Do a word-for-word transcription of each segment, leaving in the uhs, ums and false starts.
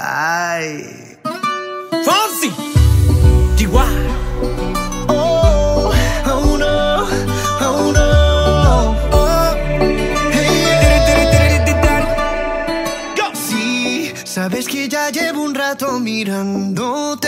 Ay. Fonsi, Chihuahua. Oh, oh no, oh no. Oh, hey, yeah. Sí, sabes que ya llevo un rato mirándote.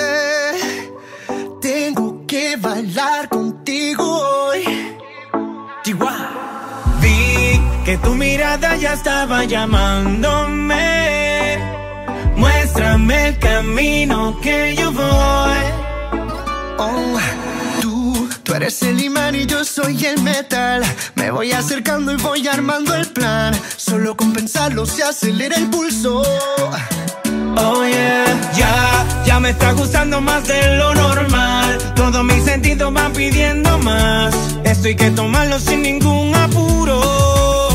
Tengo que bailar contigo hoy. Chihuahua. Vi que tu mirada ya estaba llamándome. Muéstrame el camino que yo voy. Oh, tú, tú eres el imán y yo soy el metal. Me voy acercando y voy armando el plan. Solo con pensarlo se acelera el pulso. Oh yeah, ya, ya me está gustando más de lo normal. Todos mis sentidos van pidiendo más. Esto hay que tomarlo sin ningún apuro.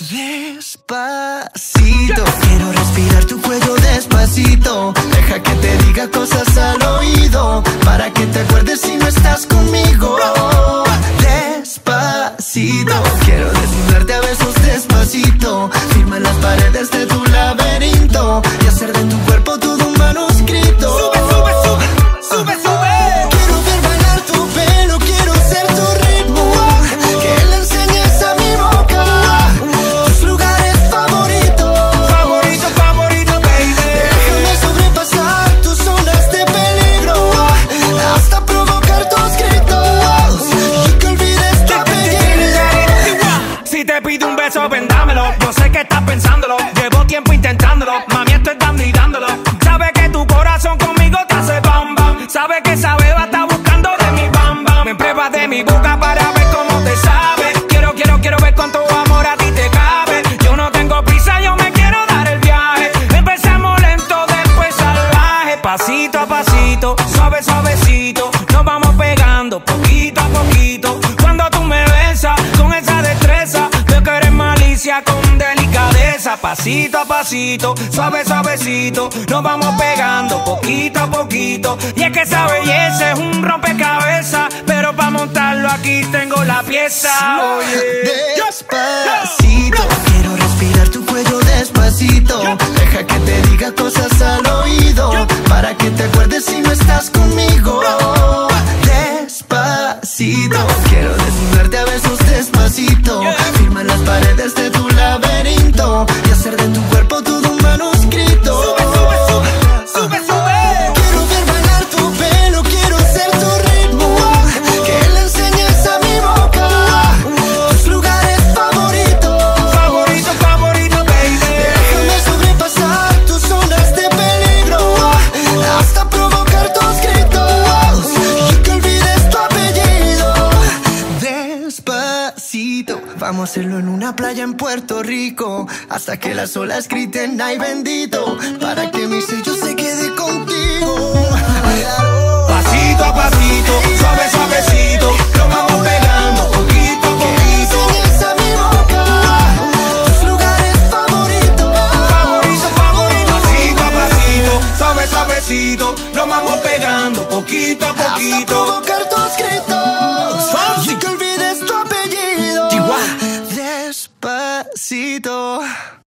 Despacito, quiero respirar tu cuello despacito. Deja que te diga cosas al oído, para que te acuerdes si no estás conmigo. Despacito, quiero desnudarte a besos despacito. Firma las paredes de tu laberinto y hacer de tu cuerpo todo un manuscrito. Sube, sube, sube, sube, sube. Quiero ver bailar tu pelo, quiero ser tu ritmo. Que le enseñes a mi boca tus lugares favoritos. Favorito, favorito, baby. Déjame sobrepasar tus zonas de peligro, hasta provocar tus gritos y que olvides tu apellido. Si te pido un beso, ven dámelo. Yo sé que estás pensándolo, llevo tiempo intentándolo. Mami, estoy dando y dándolo. Sabe que tu corazón conmigo te hace bam bam. Sabe que esa beba está buscando de mi bam bam. Me prueba de mi boca para ver cómo te sabe. Quiero, quiero, quiero ver cuánto amor a ti te cabe. Yo no tengo prisa, yo me quiero dar el viaje. Empecemos lento, después salvaje. Pasito a pasito, suave, suavecito. Nos vamos pegando poquito a poquito. Cuando tú me besas con esa destreza, veo que eres malicia con delicadeza. Pasito a pasito, suave, suavecito. Nos vamos pegando poquito a poquito. Y es que esa belleza es un rompecabezas, pero para montarlo aquí tengo la pieza. Despacito, quiero respirar tu cuello despacito. Deja que te diga cosas al oído, para que te acuerdes si no estás conmigo. Despacito, quiero desnudarte a besos despacito. Firma las paredes de tu laberinto y hacer de tu cuerpo todo un manuscrito. Sube, sube, sube, sube, sube. Quiero ver bailar tu pelo, quiero ser tu ritmo. Que le enseñes a mi boca tus lugares favoritos. Favorito, favorito, baby. Déjame sobrepasar tus zonas de peligro, hasta provocar tus gritos y que olvides tu apellido. Despacito, vamos a hacerlo en una playa en Puerto Rico, hasta que las olas griten ay bendito, para que mi sello se quede contigo. Pasito a pasito, suave, suavecito. Lo vamos pegando poquito a poquito. Enseñes a mi boca tus lugares favoritos. Favorito, favorito. Pasito a pasito, suave, suavecito. Lo vamos pegando poquito a Hasta poquito. provocar tus gritos.